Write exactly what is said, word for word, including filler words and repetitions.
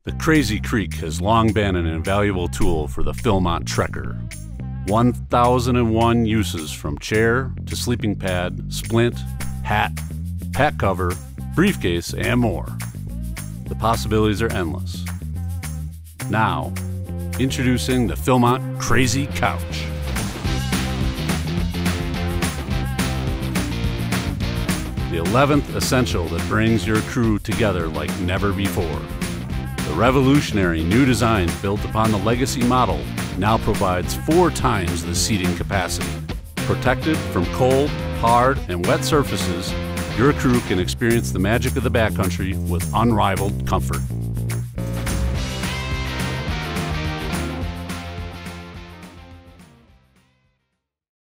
The Crazy Creek has long been an invaluable tool for the Philmont trekker. one thousand one uses from chair to sleeping pad, splint, hat, pack cover, briefcase, and more. The possibilities are endless. Now, introducing the Philmont Crazy Couch. The eleventh essential that brings your crew together like never before. The revolutionary new design built upon the legacy model now provides four times the seating capacity. Protected from cold, hard, and wet surfaces, your crew can experience the magic of the backcountry with unrivaled comfort.